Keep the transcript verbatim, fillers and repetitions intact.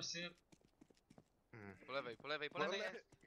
właśnie... Mm. Po lewej, po lewej, po Po lewej le- jest!